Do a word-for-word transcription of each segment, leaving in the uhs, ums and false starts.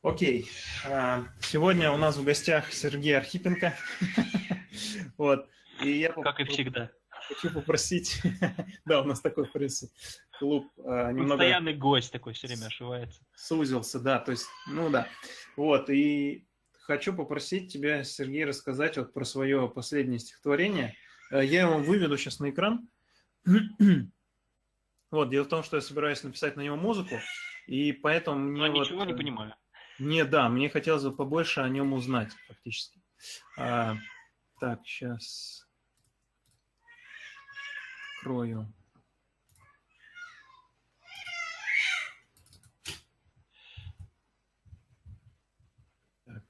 Окей. А, Сегодня у нас в гостях Сергей Архипенко. Вот. И я Как и всегда. хочу попросить, да, у нас такой, в принципе, клуб а, немного Постоянный гость такой все время ошивается. сузился, да, то есть, ну да. Вот, и хочу попросить тебя, Сергей, рассказать вот про свое последнее стихотворение. Э, Я его выведу сейчас на экран. Вот, дело в том, что я собираюсь написать на него музыку, и поэтому Но мне вот... ничего не э, понимаю. Не, да, мне хотелось бы побольше о нем узнать, фактически. А, так, сейчас открою. Так,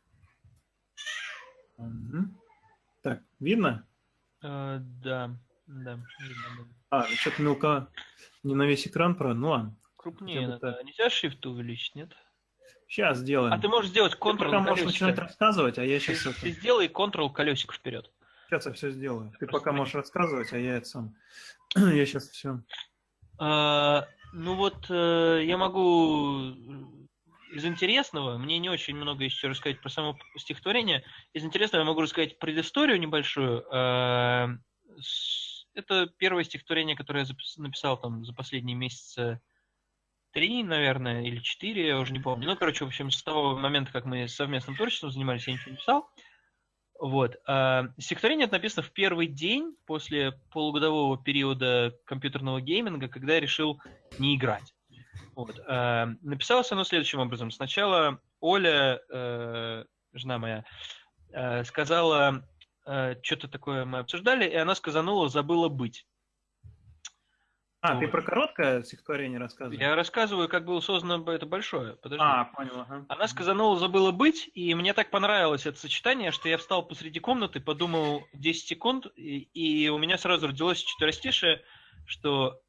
Мгм. Так, видно? Э, да, да, видно, да. А, что-то мелко не на весь экран, правда, ну ладно, хотя Крупнее бы надо. так. Нельзя шрифт увеличить, нет? Сейчас А ты сделаем. можешь сделать Ты пока Ctrl можешь начинать колесико. рассказывать, а я Ты, сейчас ты это... сделай Ctrl колесико вперед. Сейчас я все сделаю. Ты Просто пока про- можешь рассказывать, а я это сам... Я сейчас все... А, ну вот э, я могу из интересного, мне не очень много еще рассказать про само стихотворение. Из интересного я могу рассказать предысторию небольшую. Э, с- Это первое стихотворение, которое я запис- написал там за последние месяцы три, наверное, или четыре, я уже не помню. Ну, короче, в общем, с того момента, как мы совместным творчеством занимались, я ничего не писал. Вот. А стихотворение это написано в первый день после полугодового периода компьютерного гейминга, когда я решил не играть. Вот. А, написалось оно следующим образом. Сначала Оля, э, жена моя, э, сказала, э, что-то такое мы обсуждали, и она сказанула «забыла быть». А, ты Вот. про короткое стихотворение рассказываешь? Я рассказываю, как было создано это большое. Подожди. А, понял, ага. Она сказанула «забыла быть», и мне так понравилось это сочетание, что я встал посреди комнаты, подумал десять секунд, и, и у меня сразу родилось четверостишее, что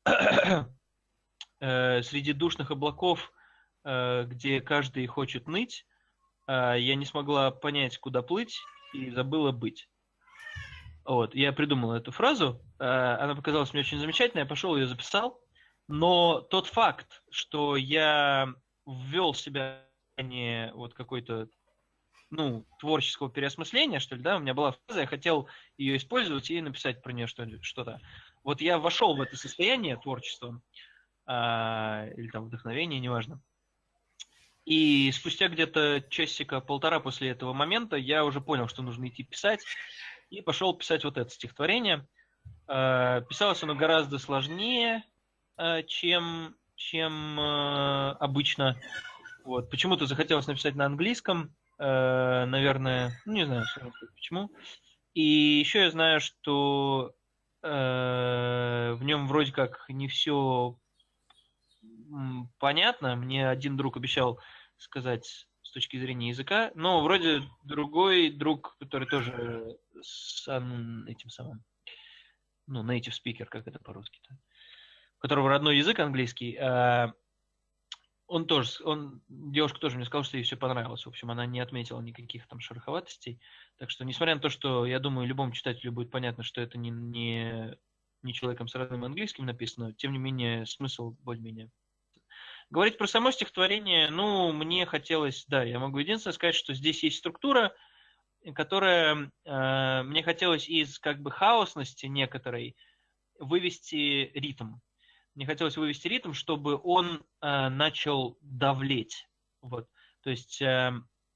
э, среди душных облаков, э, где каждый хочет ныть, э, я не смогла понять, куда плыть, и забыла быть. Вот, я придумал эту фразу, э, она показалась мне очень замечательной, я пошел ее записал, но тот факт, что я ввел себя не вот какой-то ну, творческого переосмысления, что ли, да, у меня была фраза, я хотел ее использовать и написать про нее что-то. Вот я вошел в это состояние творчества, а, или там вдохновения, неважно. И спустя где-то часика-полтора после этого момента я уже понял, что нужно идти писать, и пошел писать вот это стихотворение. А, писалось оно гораздо сложнее, а, чем, чем а, обычно. Вот. Почему-то захотелось написать на английском, э, наверное, ну, не знаю, почему. И еще я знаю, что э, в нем вроде как не все понятно. Мне один друг обещал сказать с точки зрения языка, но вроде другой друг, который тоже с этим самым, ну, native speaker, как это по-русски-то, у которого родной язык английский, э, он тоже, он, девушка тоже мне сказала, что ей все понравилось. В общем, она не отметила никаких там шероховатостей. Так что, несмотря на то, что, я думаю, любому читателю будет понятно, что это не, не, не человеком с родным английским написано, тем не менее, смысл более-менее. Говорить про само стихотворение, ну, мне хотелось, да, я могу единственное сказать, что здесь есть структура, которая э, мне хотелось из как бы хаосности некоторой вывести ритм. Мне хотелось вывести ритм, чтобы он э, начал давлеть. Вот. То есть э,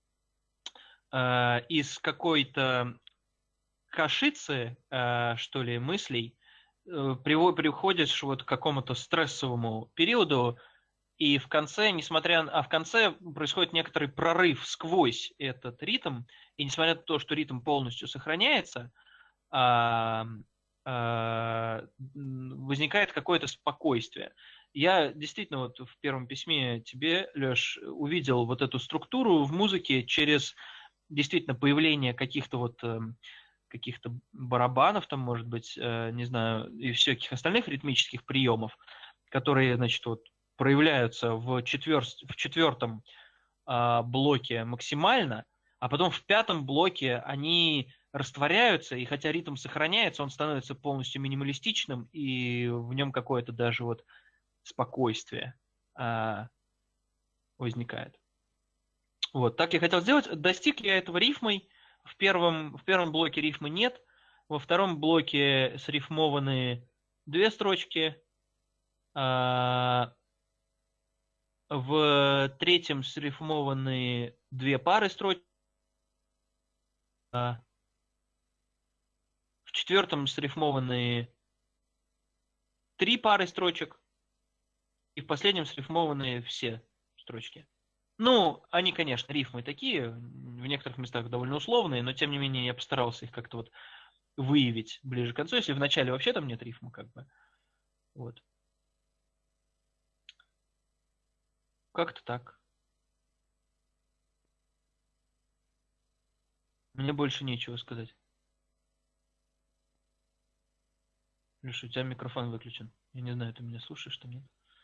э, из какой-то кашицы, э, что ли, мыслей э, приходишь вот к какому-то стрессовому периоду, и в конце, несмотря на, а в конце происходит некоторый прорыв сквозь этот ритм, и несмотря на то, что ритм полностью сохраняется, а, а, возникает какое-то спокойствие. Я действительно вот в первом письме тебе, Леш, увидел вот эту структуру в музыке через действительно появление каких-то вот каких-то барабанов, там, может быть, не знаю, и всяких остальных ритмических приемов, которые, значит, вот проявляются в, четвер... в четвертом а, блоке максимально, а потом в пятом блоке они растворяются, и хотя ритм сохраняется, он становится полностью минималистичным, и в нем какое-то даже вот спокойствие а, возникает. Вот, так я хотел сделать. Достиг я этого рифмой. В первом, в первом блоке рифмы нет. Во втором блоке срифмованы две строчки. А в третьем срифмованы две пары строчек. А в четвертом срифмованы три пары строчек. И в последнем срифмованы все строчки. Ну, они, конечно, рифмы такие, в некоторых местах довольно условные, но тем не менее я постарался их как-то вот выявить ближе к концу, если в начале вообще там нет рифма, как бы. Вот. Как-то так. Мне больше нечего сказать. Леша, у тебя микрофон выключен. Я не знаю, ты меня слушаешь, что нет.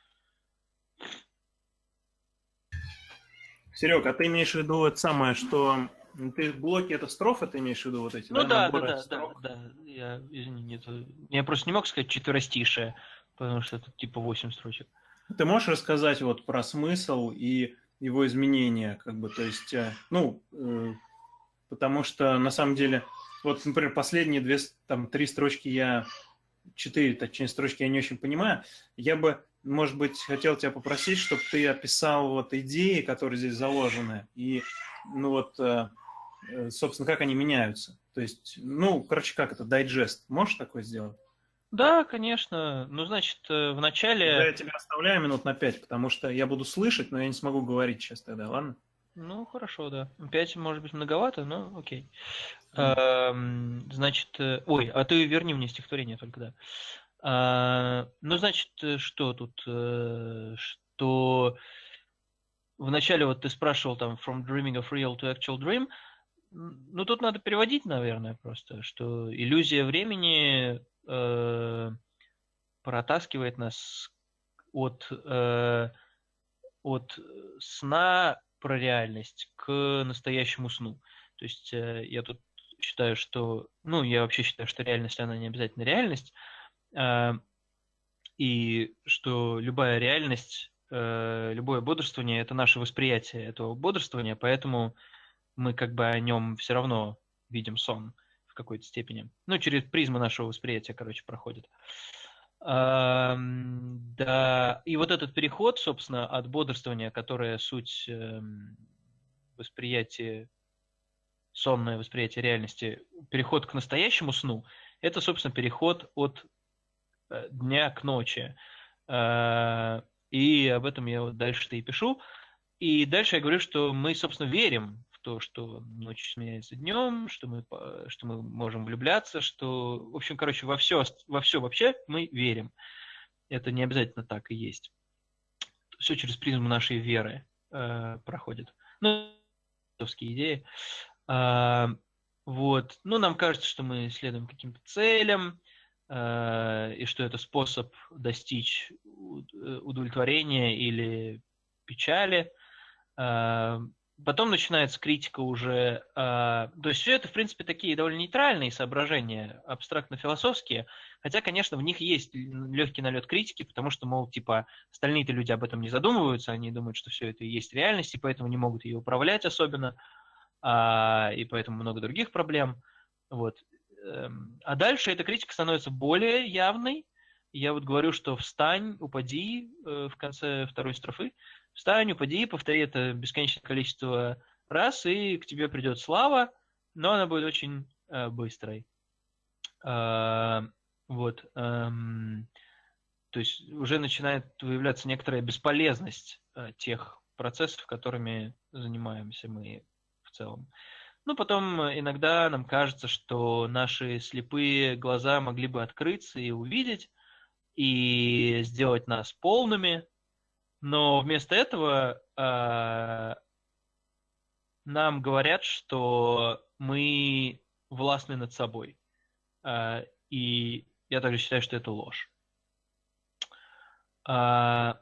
Серег, а ты имеешь в виду это самое, что ты блоки это строфы, ты имеешь в виду вот эти, Ну да, да, да, наборы да, да, строк? да. Я, извини, это... Я просто не мог сказать четверостишее, потому что это типа восемь строчек. Ты можешь рассказать вот про смысл и его изменения, как бы, то есть, ну, э, потому что на самом деле, вот, например, последние две, там, три строчки я, четыре, точнее, строчки я не очень понимаю. Я бы, может быть, хотел тебя попросить, чтобы ты описал вот идеи, которые здесь заложены, и, ну вот, э, собственно, как они меняются. То есть, ну, короче, как это, дайджест. Можешь такое сделать? Да, конечно. Ну, значит, в начале... Тогда я тебя оставляю минут на пять, потому что я буду слышать, но я не смогу говорить сейчас тогда, ладно? Ну, хорошо, да. Пять, может быть, многовато, но окей. Mm. Значит, ой, а ты верни мне стихотворение только, да. А, ну, значит, что тут? Что вначале вот ты спрашивал там from dreaming of real to actual dream. Ну, тут надо переводить, наверное, просто, что иллюзия времени э, протаскивает нас от, э, от сна про реальность к настоящему сну. То есть э, я тут считаю, что... Ну, я вообще считаю, что реальность, она не обязательно реальность. Э, и что любая реальность, э, любое бодрствование – это наше восприятие этого бодрствования, поэтому мы как бы о нем все равно видим сон в какой-то степени. Ну, через призму нашего восприятия, короче, проходит. А, да, и вот этот переход, собственно, от бодрствования, которое суть э, восприятия, сонное восприятие реальности, переход к настоящему сну, это, собственно, переход от э, дня к ночи. А, и об этом я вот дальше-то и пишу. И дальше я говорю, что мы, собственно, верим в то, что ночь сменяется днем, что мы, что мы можем влюбляться, что, в общем, короче, во все, во все вообще мы верим. Это не обязательно так и есть. Все через призму нашей веры э, проходит. Ну, философские идеи. А, вот. Ну, нам кажется, что мы следуем каким-то целям, э, и что это способ достичь удовлетворения или печали. Потом начинается критика уже... То есть все это, в принципе, такие довольно нейтральные соображения, абстрактно-философские, хотя, конечно, в них есть легкий налет критики, потому что, мол, типа, остальные-то люди об этом не задумываются, они думают, что все это и есть реальность, и поэтому не могут ее управлять особенно, и поэтому много других проблем. Вот. А дальше эта критика становится более явной. Я вот говорю, что встань, упади в конце второй строфы, встань, упади, повтори это бесконечное количество раз, и к тебе придет слава, но она будет очень э, быстрой. Э, вот. Э, то есть уже начинает выявляться некоторая бесполезность э, тех процессов, которыми занимаемся мы в целом. Ну, потом иногда нам кажется, что наши слепые глаза могли бы открыться и увидеть, и сделать нас полными, но вместо этого э, нам говорят, что мы властны над собой. Э, и я также считаю, что это ложь. Э,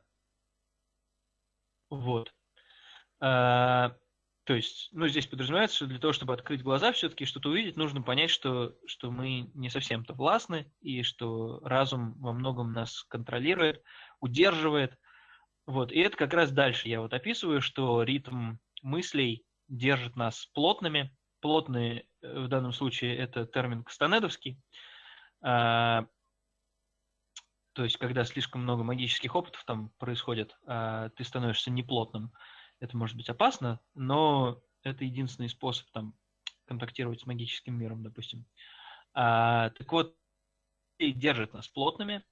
вот. Э, то есть, ну, здесь подразумевается, что для того, чтобы открыть глаза, все-таки что-то увидеть, нужно понять, что, что мы не совсем-то властны, и что разум во многом нас контролирует, удерживает. Вот. И это как раз дальше я вот описываю, что ритм мыслей держит нас плотными. Плотные в данном случае это термин кастанедовский. То есть, когда слишком много магических опытов там происходит, ты становишься неплотным. Это может быть опасно, но это единственный способ там контактировать с магическим миром, допустим. Так вот, держит нас плотными.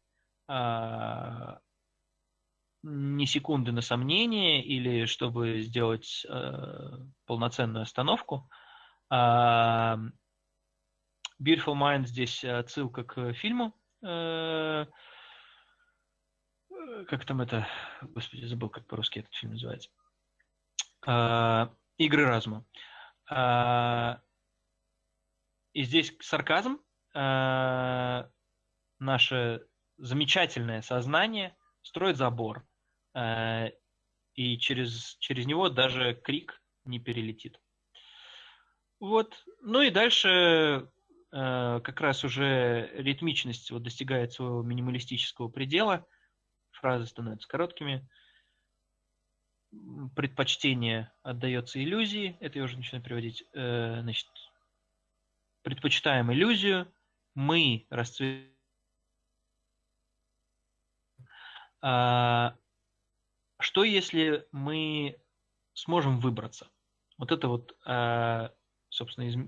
Ни секунды на сомнение или чтобы сделать полноценную остановку. Beautiful Mind здесь отсылка к фильму. Как там это... Господи, забыл, как по-русски этот фильм называется. Игры разума. И здесь сарказм. Наше замечательное сознание строит забор. И через, через него даже крик не перелетит. Вот. Ну и дальше э, как раз уже ритмичность вот достигает своего минималистического предела. Фразы становятся короткими. Предпочтение отдается иллюзии. Это я уже начинаю приводить. Э, значит, предпочитаем иллюзию. Мы расцветаем. А, что если мы сможем выбраться? Вот это вот... А, собственно, из...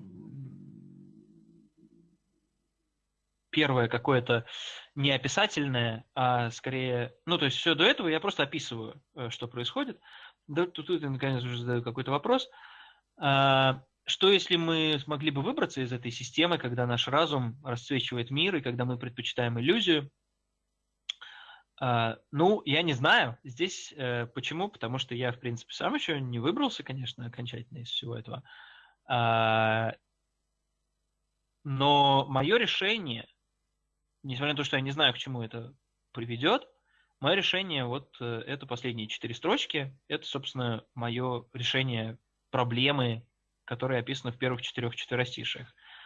первое какое-то не описательное, а скорее... Ну, то есть все до этого я просто описываю, что происходит. Тут, тут я, наконец, уже задаю какой-то вопрос. А, что если мы смогли бы выбраться из этой системы, когда наш разум расцвечивает мир, и когда мы предпочитаем иллюзию? А, ну, я не знаю. Здесь э, почему? Потому что я, в принципе, сам еще не выбрался, конечно, окончательно из всего этого. Но мое решение, несмотря на то, что я не знаю, к чему это приведет, мое решение, вот это последние четыре строчки, это, собственно, мое решение проблемы, которая описана в первых четырех четверостишиях.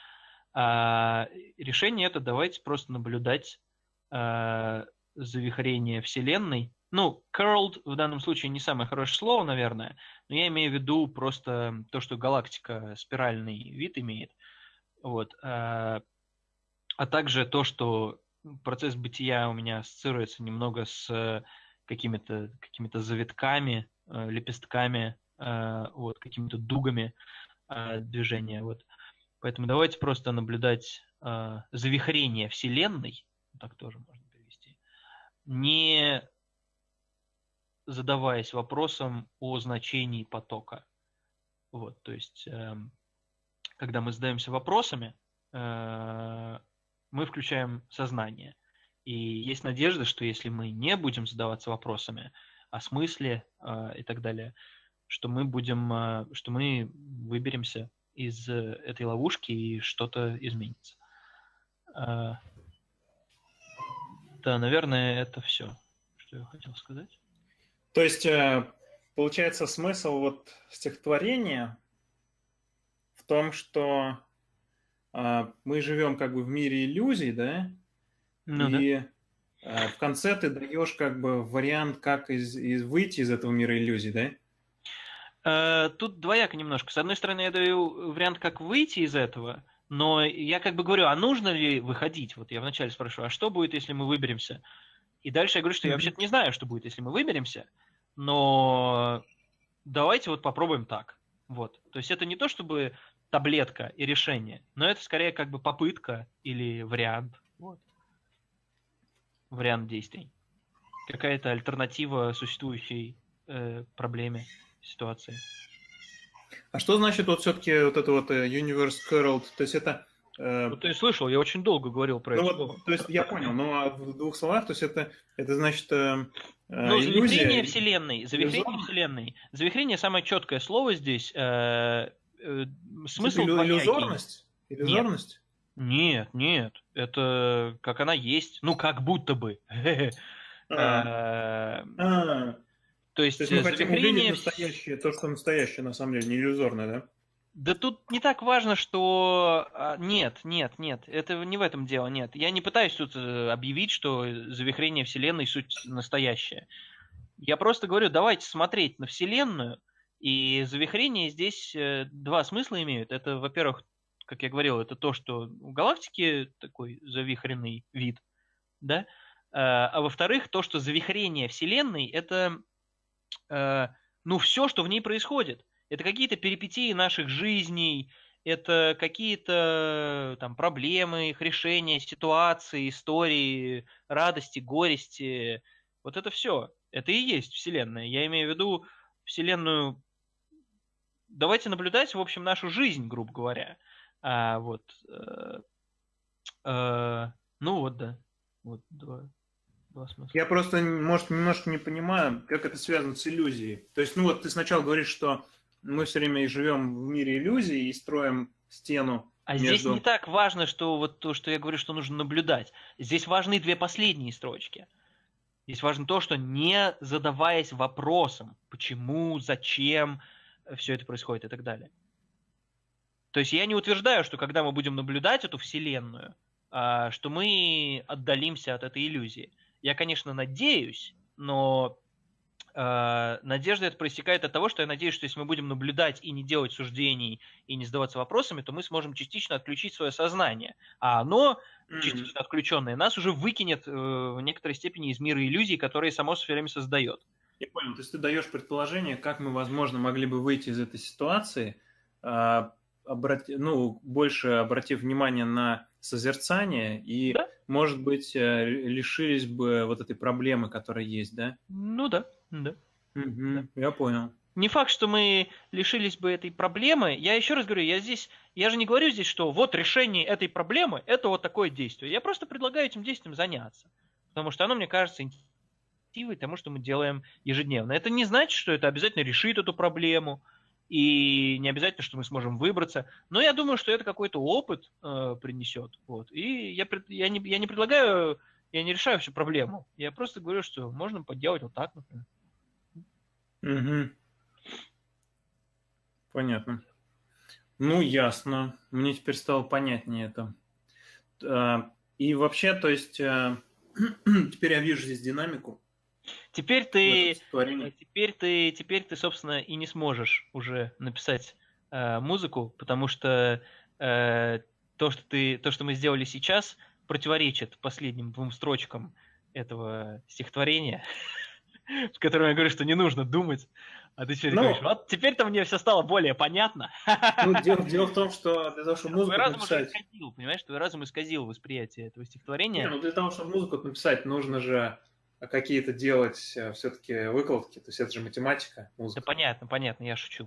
Решение это давайте просто наблюдать завихрение Вселенной. Ну, curled в данном случае не самое хорошее слово, наверное, но я имею в виду просто то, что галактика спиральный вид имеет. Вот. А, а также то, что процесс бытия у меня ассоциируется немного с какими-то какими-то завитками, лепестками, вот, какими-то дугами движения. Вот. Поэтому давайте просто наблюдать завихрение Вселенной, так тоже можно перевести, не задаваясь вопросом о значении потока. Вот, то есть, э, когда мы задаемся вопросами, э, мы включаем сознание. И есть надежда, что если мы не будем задаваться вопросами о смысле э, и так далее, что мы будем, э, что мы выберемся из э, этой ловушки и что-то изменится. Э, да, наверное, это все, что я хотел сказать. То есть, получается, смысл вот стихотворения в том, что мы живем как бы в мире иллюзий, да? Ну, и да. В конце ты даешь как бы вариант, как из, из, выйти из этого мира иллюзий, да? Тут двояко немножко. С одной стороны, я даю вариант, как выйти из этого, но я как бы говорю, а нужно ли выходить? Вот я вначале спрашиваю, а что будет, если мы выберемся? И дальше я говорю, что я вообще-то не знаю, что будет, если мы выберемся, но давайте вот попробуем так. Вот. То есть это не то, чтобы таблетка и решение, но это скорее как бы попытка или вариант. Вот. Вариант действий. Какая-то альтернатива существующей э, проблеме, ситуации. А что значит вот все-таки вот это вот Universe Curled? То есть это... Ну, ты слышал, я очень долго говорил про ну, это. Вот, то есть я понял, но в двух словах, то есть это, это значит э, ну, иллюзия... завихрение Вселенной. Завихрение Иллюзор... Вселенной. Завихрение самое четкое слово здесь. Э, э, смысл Иллю... Иллюзорность? Иллюзорность? Нет, нет, нет. Это как она есть. Ну, как будто бы. То есть мы хотим увидеть настоящее, то, что настоящее, на самом деле, не иллюзорное, да? Да тут не так важно, что... Нет, нет, нет, это не в этом дело, нет. Я не пытаюсь тут объявить, что завихрение Вселенной суть настоящая. Я просто говорю, давайте смотреть на Вселенную И завихрения здесь два смысла имеют. Это, во-первых, как я говорил, это то, что у галактики такой завихренный вид, да, а во-вторых, то, что завихрение Вселенной – это, ну, все, что в ней происходит. Это какие-то перипетии наших жизней, это какие-то там проблемы, их решения, ситуации, истории, радости, горести. Вот это все. Это и есть Вселенная. Я имею в виду Вселенную. Давайте наблюдать, в общем, нашу жизнь, грубо говоря. А, вот. Э, э, ну вот, да. Вот два, два смысла. Я просто, может, немножко не понимаю, как это связано с иллюзией. То есть, ну вот ты сначала говоришь, что мы все время живем в мире иллюзий и строим стену. А между... здесь не так важно, что вот то, что я говорю, что нужно наблюдать. Здесь важны две последние строчки. Здесь важно то, что не задаваясь вопросом, почему, зачем все это происходит и так далее. То есть я не утверждаю, что когда мы будем наблюдать эту Вселенную, что мы отдалимся от этой иллюзии. Я, конечно, надеюсь, но надежда это проистекает от того, что я надеюсь, что если мы будем наблюдать и не делать суждений, и не задаваться вопросами, то мы сможем частично отключить свое сознание. А оно, частично отключенное, нас уже выкинет в некоторой степени из мира иллюзий, которые само все время создает. Я понял. То есть ты даешь предположение, как мы, возможно, могли бы выйти из этой ситуации, обрати, ну, больше обратив внимание на созерцание и, да? Может быть, лишились бы вот этой проблемы, которая есть, да? Ну да, да. Угу, да. Я понял. Не факт, что мы лишились бы этой проблемы. Я еще раз говорю, я здесь, я же не говорю здесь, что вот решение этой проблемы – это вот такое действие. Я просто предлагаю этим действием заняться, потому что оно, мне кажется, инициативой тому, что мы делаем ежедневно. Это не значит, что это обязательно решит эту проблему, и не обязательно, что мы сможем выбраться. Но я думаю, что это какой-то опыт э, принесет. Вот. И я, я, не, я не предлагаю, я не решаю всю проблему. Я просто говорю, что можно поделать вот так, например. Угу. Понятно. Ну, ясно. Мне теперь стало понятнее это. И вообще, то есть, теперь я вижу здесь динамику. Теперь ты, теперь ты, теперь ты, собственно, и не сможешь уже написать э, музыку, потому что э, то, что ты, то, что мы сделали сейчас, противоречит последним двум строчкам этого стихотворения, в котором я говорю, что не нужно думать, а ты теперь ну, говоришь, вот теперь-то мне все стало более понятно. Ну, дело, дело в том, что для того, чтобы музыку твой разум написать... уже исказил, понимаешь, твой разум исказил восприятие этого стихотворения. Не, ну для того, чтобы музыку написать, нужно же какие-то делать все-таки выкладки, то есть это же математика, музыка. Да понятно, понятно, я шучу.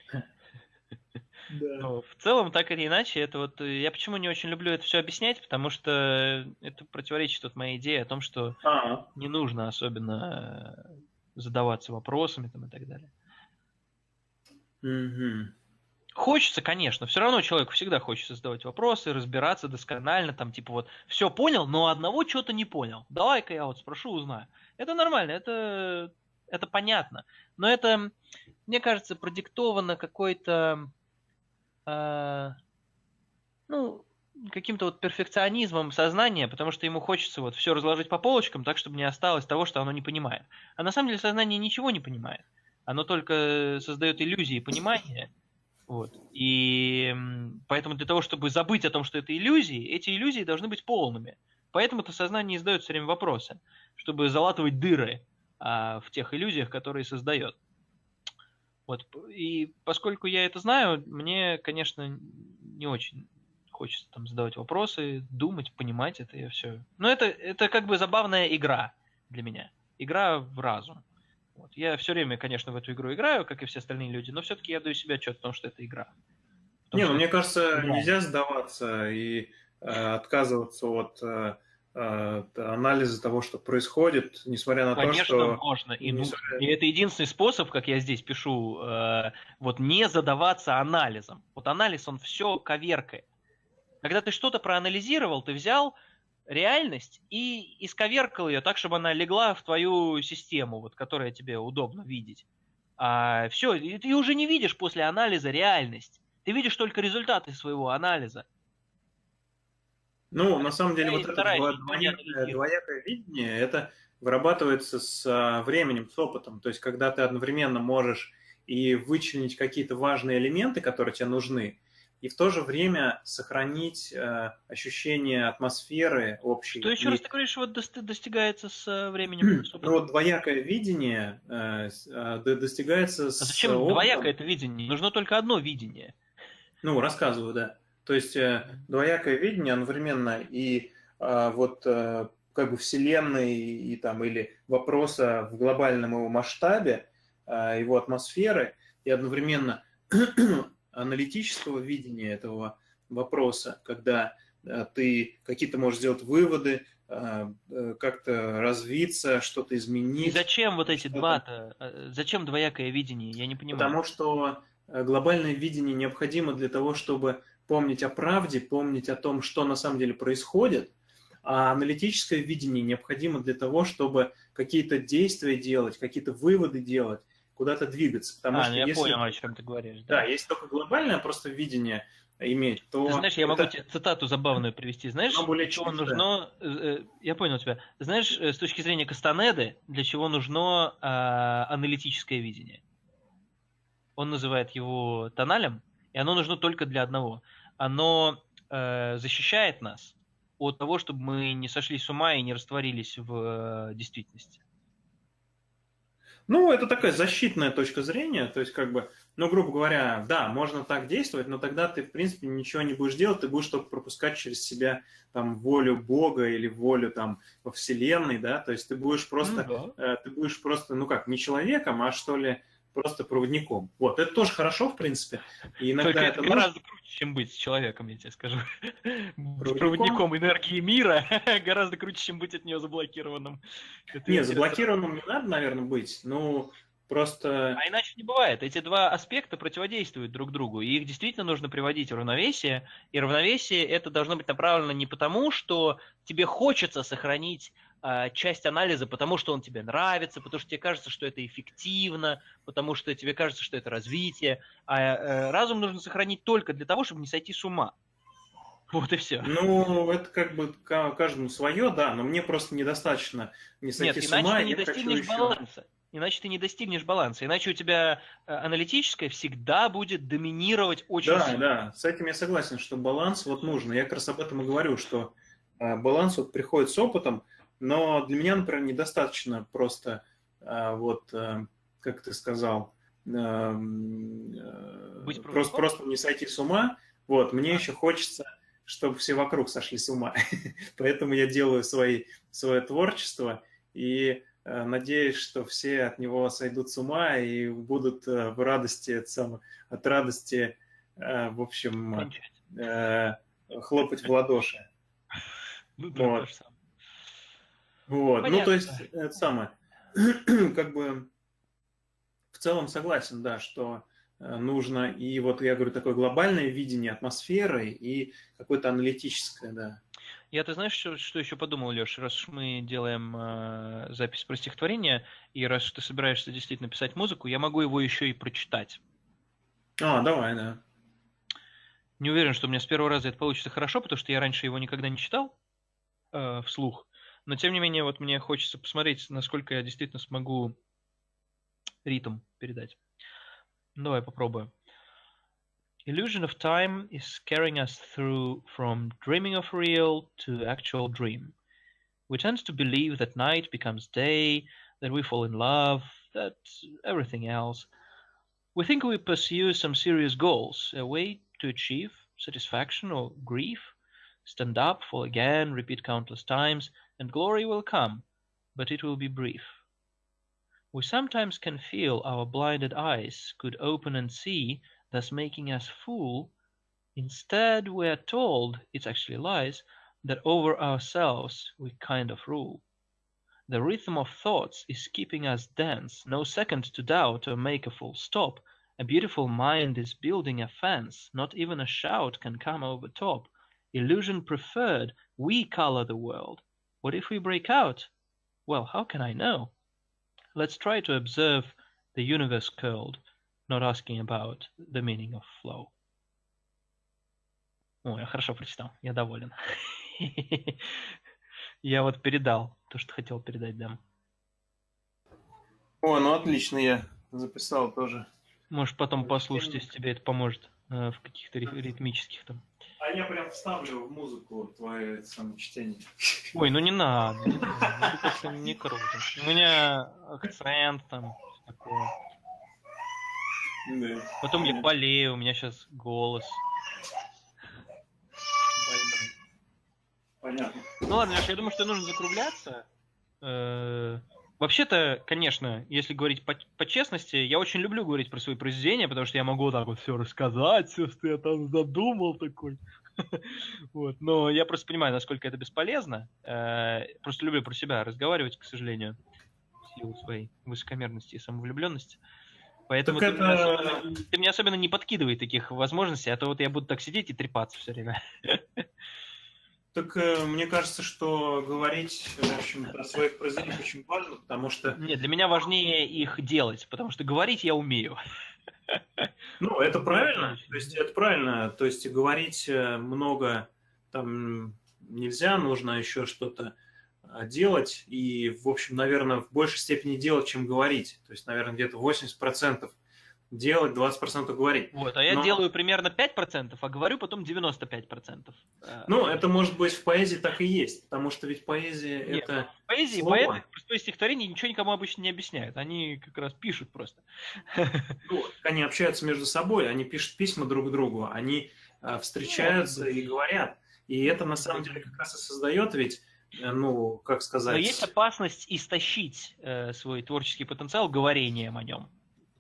Да. Но в целом, так или иначе, это вот я почему не очень люблю это все объяснять, потому что это противоречит вот моей идее о том, что А-а. не нужно особенно задаваться вопросами там, и так далее. Угу. Хочется, конечно, все равно человеку всегда хочется задавать вопросы, разбираться досконально, там, типа вот, все понял, но одного что-то не понял. Давай-ка я вот спрошу, узнаю. Это нормально, это, это понятно. Но это, мне кажется, продиктовано какой-то, э, ну, каким-то вот перфекционизмом сознания, потому что ему хочется вот все разложить по полочкам так, чтобы не осталось того, что оно не понимает. А на самом деле сознание ничего не понимает. Оно только создает иллюзии понимания. Вот. И поэтому для того, чтобы забыть о том, что это иллюзии, эти иллюзии должны быть полными. Поэтому-то сознание и задает все время вопросы, чтобы залатывать дыры а, в тех иллюзиях, которые создает. Вот. И поскольку я это знаю, мне, конечно, не очень хочется там задавать вопросы, думать, понимать это и все. Но это, это как бы забавная игра для меня. Игра в разум. Вот. Я все время, конечно, в эту игру играю, как и все остальные люди, но все-таки я даю себе отчет в том, что это игра. Не, ну мне кажется, игра. Нельзя сдаваться и э, отказываться от э, э, анализа того, что происходит, несмотря на конечно, то, что... Конечно, можно и нужно. И это единственный способ, как я здесь пишу, э, вот не задаваться анализом. Вот анализ, он все коверкает. Когда ты что-то проанализировал, ты взял реальность и исковеркал ее так, чтобы она легла в твою систему, вот, которая тебе удобно видеть. А, все, и ты уже не видишь после анализа реальность. Ты видишь только результаты своего анализа. Ну, на самом деле, вот это двоякое, двоякое видение, это вырабатывается с временем, с опытом. То есть, когда ты одновременно можешь и вычленить какие-то важные элементы, которые тебе нужны, и в то же время сохранить э, ощущение атмосферы общей. Что еще и, раз ты говоришь, вот достигается с временем? С ну вот двоякое видение э, э, достигается а с зачем опытом. двоякое это видение? Нужно только одно видение. Ну, рассказываю, да. То есть э, двоякое видение одновременно и э, вот э, как бы Вселенной и там или вопроса в глобальном его масштабе, э, его атмосферы, и одновременно аналитического видения этого вопроса, когда э, ты какие-то можешь сделать выводы, э, э, как-то развиться, что-то изменить. И зачем вот эти что-то... два-то? э, Зачем двоякое видение? Я не понимаю. Потому что э, глобальное видение необходимо для того, чтобы помнить о правде, помнить о том, что на самом деле происходит, а аналитическое видение необходимо для того, чтобы какие-то действия делать, какие-то выводы делать, куда-то двигаться. Потому а, что ну я если... понял, о чем ты говоришь. Да, Да, если только глобальное просто видение иметь, то... Ты знаешь, я это... могу тебе цитату забавную привести. Знаешь, более для чего чистое. нужно... э, Я понял тебя. Знаешь, э, с точки зрения Кастанеды, для чего нужно э, аналитическое видение? Он называет его тоналем, и оно нужно только для одного. Оно э, защищает нас от того, чтобы мы не сошли с ума и не растворились в э, действительности. Ну, это такая защитная точка зрения, то есть, как бы, ну, грубо говоря, да, можно так действовать, но тогда ты, в принципе, ничего не будешь делать, ты будешь только пропускать через себя, там, волю Бога или волю, там, во Вселенной, да, то есть ты будешь просто, Ну, да. э, ты будешь просто, ну, как, не человеком, а, что ли, просто проводником. Вот, это тоже хорошо, в принципе, и иногда Только это это гораздо нужно. круче, чем быть человеком, я тебе скажу. Быть Проводником? проводником энергии мира гораздо круче, чем быть от нее заблокированным. Это Нет, интересно. заблокированным не надо, наверное, быть, ну, просто... А иначе не бывает. Эти два аспекта противодействуют друг другу, и их действительно нужно приводить в равновесие. И равновесие это должно быть направлено не потому, что тебе хочется сохранить э, часть анализа, потому что он тебе нравится, потому что тебе кажется, что это эффективно, потому что тебе кажется, что это развитие. А э, разум нужно сохранить только для того, чтобы не сойти с ума. Вот и все. Ну, это как бы каждому свое, да, но мне просто недостаточно не сойти Нет, с иначе ума, ты не я хочу достигнешь еще... баланса. Иначе ты не достигнешь баланса. Иначе у тебя э, аналитическое всегда будет доминировать очень Да, сильно. да, с этим я согласен, что баланс вот нужен. Я как раз об этом и говорю, что э, баланс вот приходит с опытом, но для меня, например, недостаточно просто э, вот, э, как ты сказал, э, э, Быть просто, проводником? просто не сойти с ума. Вот, мне А. еще хочется, чтобы все вокруг сошли с ума. Поэтому я делаю свои, свое творчество и э, надеюсь, что все от него сойдут с ума и будут э, в радости, это самое, от радости, э, в общем, э, хлопать в ладоши. Ну да, Вот. то же самое. Вот. Ну, то Понятно. есть, это самое, как бы в целом согласен, да, что э, нужно, и вот я говорю, такое глобальное видение атмосферы и какое-то аналитическое, да. Я, ты знаешь, что, что еще подумал, Леш, раз уж мы делаем э, запись про стихотворение, и раз уж ты собираешься действительно писать музыку, я могу его еще и прочитать. А, давай, да. Не уверен, что у меня с первого раза это получится хорошо, потому что я раньше его никогда не читал э, вслух. Но, тем не менее, вот мне хочется посмотреть, насколько я действительно смогу ритм передать. Давай попробуем. Illusion of time is carrying us through from dreaming of real to actual dream. We tend to believe that night becomes day, that we fall in love, that everything else. We think we pursue some serious goals, a way to achieve satisfaction or grief, stand up, fall again, repeat countless times, and glory will come, but it will be brief. We sometimes can feel our blinded eyes could open and see, thus making us fool. Instead, we are told, it's actually lies, that over ourselves we kind of rule. The rhythm of thoughts is keeping us dense, no second to doubt or make a full stop. A beautiful mind is building a fence, not even a shout can come over top. Illusion preferred, we color the world. What if we break out? Well, how can I know? Let's try to observe the universe curled, not asking about the meaning of flow. О, я хорошо прочитал, я доволен. Я вот передал то, что хотел передать, да. О, ну отлично, я записал тоже Можешь потом послушать, если тебе это поможет э, в каких-то ритмических там. А я прям вставлю в музыку твое самочтение. Ой, ну не надо, не надо. Это как-то не круто. У меня акцент там, такое. Да. Потом я болею, у меня сейчас голос. Больной. Понятно. Ну ладно, Леша, я думаю, что нужно закругляться. Э, Вообще-то, конечно, если говорить по, по честности, я очень люблю говорить про свои произведения, потому что я могу так вот все рассказать, все, что я там задумал такой. Вот. Но я просто понимаю, насколько это бесполезно. Э, Просто люблю про себя разговаривать, к сожалению, в силу своей высокомерности и самовлюбленности. Поэтому Так ты, мне это- особенно, ты мне особенно не подкидывай таких возможностей, а то вот я буду так сидеть и трепаться все время. Так э, мне кажется, что говорить, в общем, о своих произведениях очень важно, потому что, Нет, для меня важнее их делать, потому что говорить я умею. ну, это правильно, Очень. то есть это правильно, то есть говорить э, много там нельзя, нужно еще что-то э, делать, и, в общем, наверное, в большей степени делать, чем говорить, то есть, наверное, где-то восемьдесят процентов делать, двадцать процентов говорить. Вот, а я Но- делаю примерно пять процентов, а говорю потом девяносто пять процентов. Ну, это может быть в поэзии так и есть, потому что ведь поэзия Нет, это в поэзии слово. поэты простое стихотворение ничего никому обычно не объясняют. Они как раз пишут просто. Ну, они общаются между собой, они пишут письма друг другу, они э, встречаются Может быть. и говорят. И это на самом деле как раз и создает ведь, э, ну, как сказать... Но есть опасность истощить э, свой творческий потенциал говорением о нем.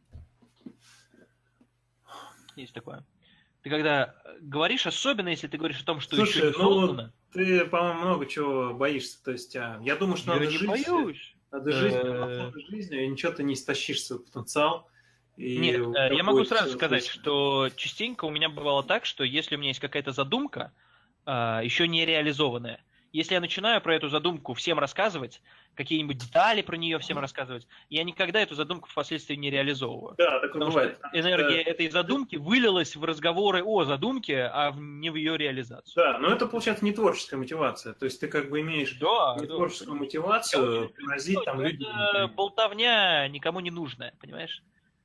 Есть такое. Ты когда говоришь, особенно если ты говоришь о том, что Слушай, еще не ну, создано, Ты, по-моему, много чего боишься. То есть, а, я думаю, что я надо не жить, боюсь. надо жить Э, полноценной жизнью, и ничего ты не истощишь свой потенциал. И Нет, у э, тебя я могу будет сразу всё сказать, отлично. что частенько у меня бывало так, что если у меня есть какая-то задумка, а, еще не реализованная, если я начинаю про эту задумку всем рассказывать, какие-нибудь детали про нее всем рассказывать, я никогда эту задумку впоследствии не реализовываю. Да, такое Потому бывает. что энергия этой задумки вылилась в разговоры о задумке, а в- не в ее реализацию. Да, но это, получается, не творческая мотивация. То есть ты как бы имеешь Да, не да. творческую Я мотивацию очень поразить люблю, там но людей. это болтовня никому не нужная, понимаешь?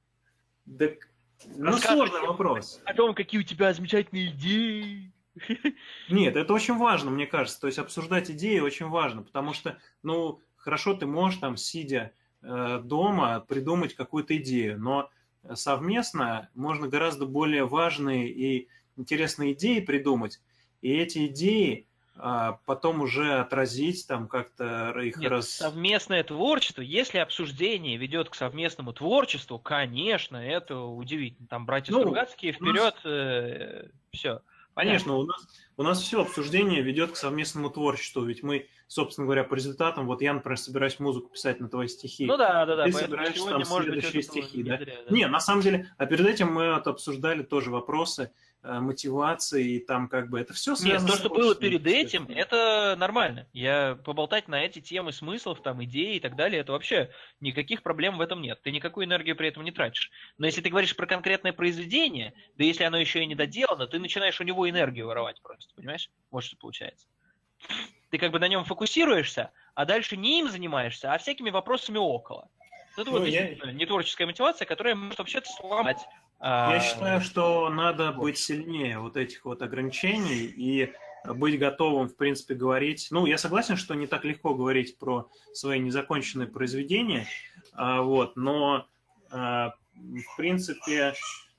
Да, ну, Рассказывать сложный вопрос. о том, какие у тебя замечательные идеи. Нет, это очень важно, мне кажется. То есть обсуждать идеи очень важно, потому что, ну, хорошо, ты можешь там, сидя э, дома, придумать какую-то идею, но совместно можно гораздо более важные и интересные идеи придумать, и эти идеи а, потом уже отразить, там как-то их Нет, раз... совместное творчество, если обсуждение ведет к совместному творчеству, конечно, это удивительно. Там братья Ну, Стругацкие у нас- вперед, все. Конечно, у нас, у нас все обсуждение ведет к совместному творчеству, ведь мы, собственно говоря, по результатам, вот я, например, собираюсь музыку писать на твои стихи, Ну да, да, да. ты поэтому собираешь сегодня, там может быть, следующие это было стихи, не да? зря, да. Не, на самом деле, а перед этим мы вот обсуждали тоже вопросы э, мотивации, и там как бы это все Нет, связано то, с что было творчеством, перед этим, естественно. это нормально. Я поболтать на эти темы смыслов, там, идей и так далее, это вообще никаких проблем в этом нет. Ты никакую энергию при этом не тратишь. Но если ты говоришь про конкретное произведение, да если оно еще и не доделано, ты начинаешь у него энергию воровать просто, понимаешь? Вот что получается. Ты как бы на нем фокусируешься, а дальше не им занимаешься, а всякими вопросами около. Вот это Ну, вот я- действительно не творческая мотивация, которая может вообще-то сломать. Я а, считаю, что надо вот. быть сильнее вот этих вот ограничений и быть готовым, в принципе, говорить. Ну, я согласен, что не так легко говорить про свои незаконченные произведения, а, вот, но а, в принципе,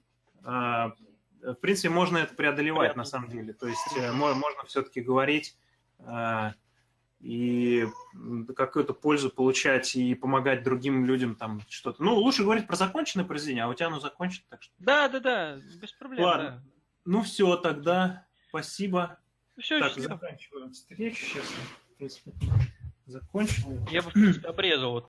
а, в принципе, можно это преодолевать Понятно. на самом деле. То есть э, мо- можно все-таки говорить а, и м, какую-то пользу получать и помогать другим людям там что-то. Ну, лучше говорить про законченное произведение, а у тебя оно закончено, так что. Да, да, да, без проблем. Ладно. Ну все, тогда спасибо. Да. Все, Так, заканчиваем встречу. Сейчас, в принципе, закончил. я бы, в принципе, обрезал вот